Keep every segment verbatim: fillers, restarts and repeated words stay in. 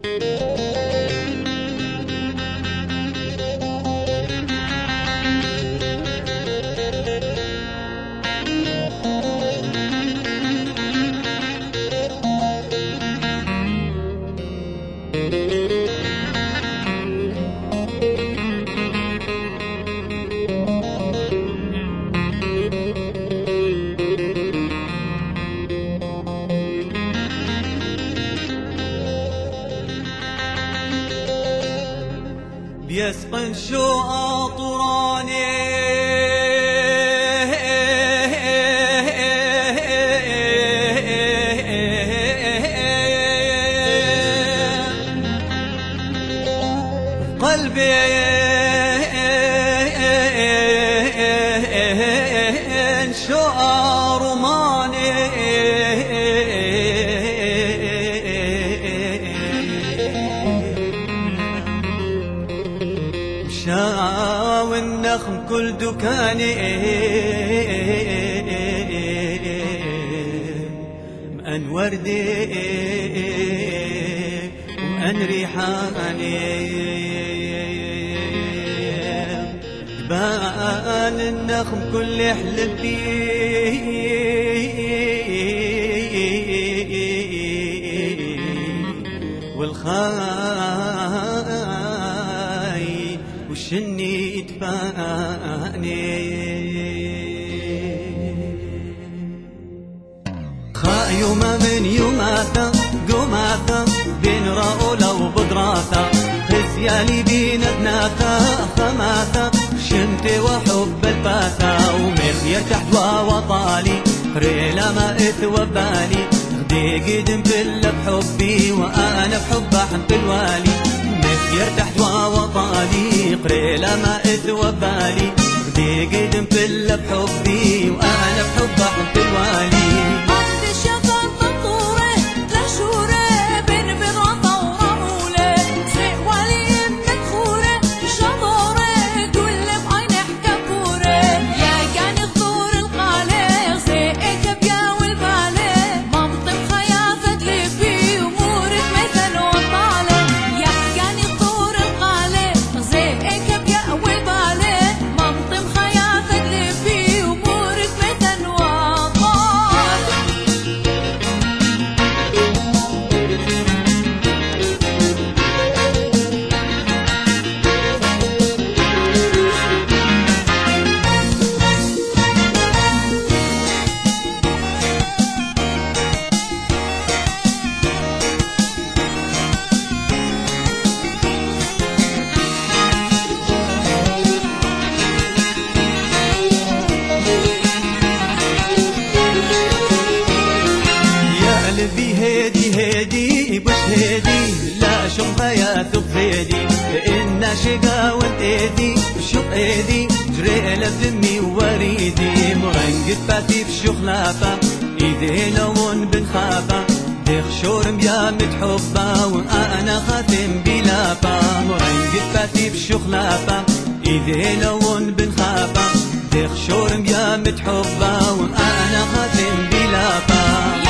بيسقن شو أطراني قلبي شو أرماني شاو النخم كل دكاني مأن وردي ومأن ريحاني جبال النخم كل حلبي والخاي وشني يدفاني خايومة من يوماتا قوماتا بين رؤولة وبدراتا خزيالي بين ابناتا خماتا شمتي وحب الباتا ومخير تحت وطالي خريلة ما اتوبالي غدي قدم كل بحبي وانا بحب حنط الوالي مخير تحت وطالي قريلة ما اتوبالي غدي قدم كل بحبي وانا بحب حنط الوالي قلبي هادي هادي بش هادي لا شوف حياته بفيدي إن شقا والإيدي شوق إيدي جري لدمي ووريدي مرنقد فاتي بشو خلافة إيدي لون بنخافة ديخ شورم يا متحبة وأنا خاتم بلافة مرنقد فاتي بشو خلافة إيدي لون بنخافة ديخ شورم يا متحبة وأنا خاتم بلافة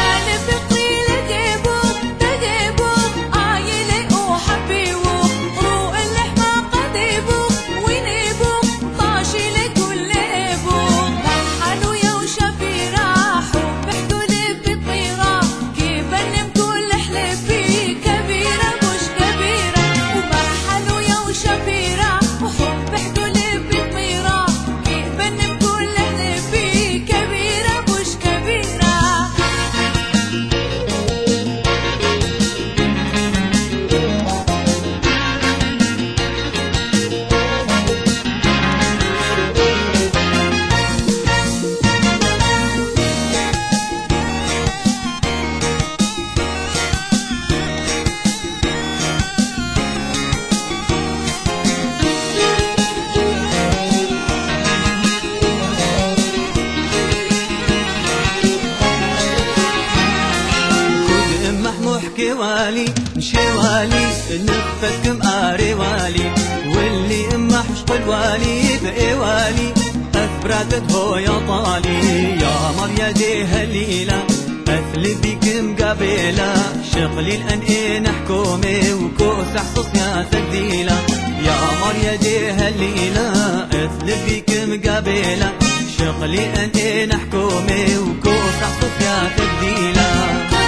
كوالي نشوالي نفتكم آري والي واللي اما حشق الوالي بإيوالي أثبرتت هو يا طالي يا مريدي هليلة أثلي بيك مقابلة شغلي الآن إن حكومي وكوس حصص يا تبديلة يا قمر يا دي هالليلة أثلي بيك مقابلة شغلي الآن إن حكومي وكوس حصص يا تبديلة